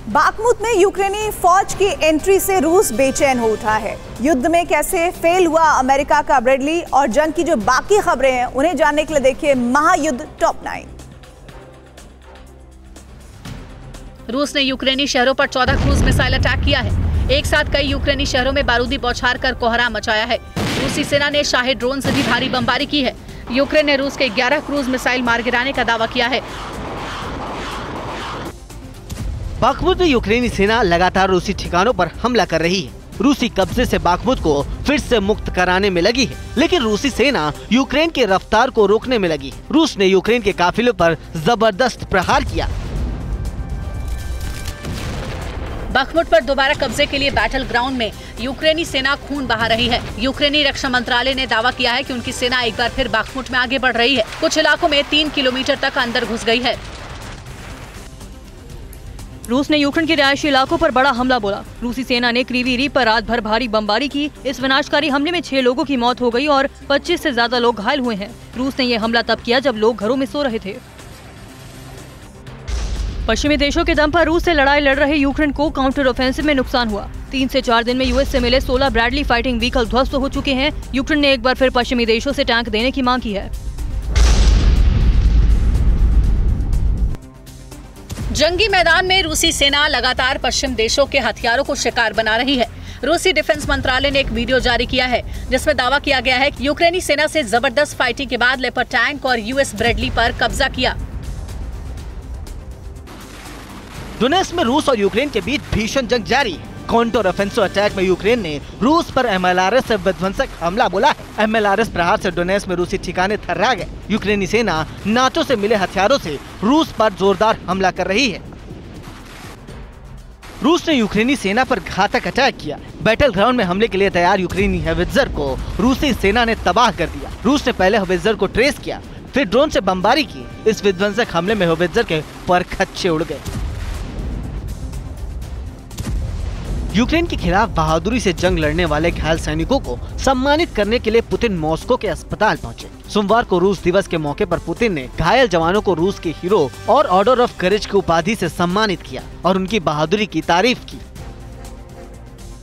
Bakhmut में यूक्रेनी फौज की एंट्री से रूस बेचैन हो उठा है। युद्ध में कैसे फेल हुआ अमेरिका का ब्रैडली और जंग की जो बाकी खबरें हैं उन्हें जानने के लिए देखिए महायुद्ध टॉप 9। रूस ने यूक्रेनी शहरों पर 14 क्रूज मिसाइल अटैक किया है। एक साथ कई यूक्रेनी शहरों में बारूदी बौछार कर कोहराम मचाया है। रूसी सेना ने शाही ड्रोन से भी भारी बमबारी की है। यूक्रेन ने रूस के 11 क्रूज मिसाइल मार गिराने का दावा किया है। बाखमुत में यूक्रेनी सेना लगातार रूसी ठिकानों पर हमला कर रही है। रूसी कब्जे से बाखमुत को फिर से मुक्त कराने में लगी है, लेकिन रूसी सेना यूक्रेन की रफ्तार को रोकने में लगी है। रूस ने यूक्रेन के काफिलों पर जबरदस्त प्रहार किया। बाखमुत पर दोबारा कब्जे के लिए बैटल ग्राउंड में यूक्रेनी सेना खून बहा रही है। यूक्रेनी रक्षा मंत्रालय ने दावा किया है कि उनकी सेना एक बार फिर बाखमुत में आगे बढ़ रही है। कुछ इलाकों में 3 किलोमीटर तक अंदर घुस गई है। रूस ने यूक्रेन के रिहायशी इलाकों पर बड़ा हमला बोला। रूसी सेना ने क्रीवी रीप पर रात भर भारी बमबारी की। इस विनाशकारी हमले में 6 लोगों की मौत हो गई और 25 से ज्यादा लोग घायल हुए हैं। रूस ने यह हमला तब किया जब लोग घरों में सो रहे थे। पश्चिमी देशों के दम पर रूस से लड़ाई लड़ रहे यूक्रेन को काउंटर ऑफेंसिव में नुकसान हुआ। 3 से 4 दिन में यूएस से मिले 16 ब्रैडली फाइटिंग व्हीकल ध्वस्त हो चुके हैं। यूक्रेन ने एक बार फिर पश्चिमी देशों से टैंक देने की मांग की है। जंगी मैदान में रूसी सेना लगातार पश्चिम देशों के हथियारों को शिकार बना रही है। रूसी डिफेंस मंत्रालय ने एक वीडियो जारी किया है जिसमें दावा किया गया है कि यूक्रेनी सेना से जबरदस्त फाइटिंग के बाद लेपर्ड टैंक और यूएस ब्रैडली पर कब्जा किया। डोनेट्स्क में रूस और यूक्रेन के बीच भीषण जंग जारी है। काउंटर ऑफेंसिव अटैक में यूक्रेन ने रूस पर एमएलआरएस से विध्वंसक हमला बोला है। एमएलआरएस प्रहार से डोनेट्स्क में रूसी ठिकाने थर्रा गए। यूक्रेनी सेना नाटो से मिले हथियारों से रूस पर जोरदार हमला कर रही है। रूस ने यूक्रेनी सेना पर घातक अटैक किया। बैटल ग्राउंड में हमले के लिए तैयार यूक्रेनी होवित्जर को रूसी सेना ने तबाह कर दिया। रूस ने पहले होवित्जर को ट्रेस किया, फिर ड्रोन से बमबारी की। इस विध्वंसक हमले में होवित्जर के पर खच्चे उड़ गए। यूक्रेन के खिलाफ बहादुरी से जंग लड़ने वाले घायल सैनिकों को सम्मानित करने के लिए पुतिन मॉस्को के अस्पताल पहुंचे। सोमवार को रूस दिवस के मौके पर पुतिन ने घायल जवानों को रूस के हीरो और ऑर्डर ऑफ करेज की उपाधि से सम्मानित किया और उनकी बहादुरी की तारीफ की।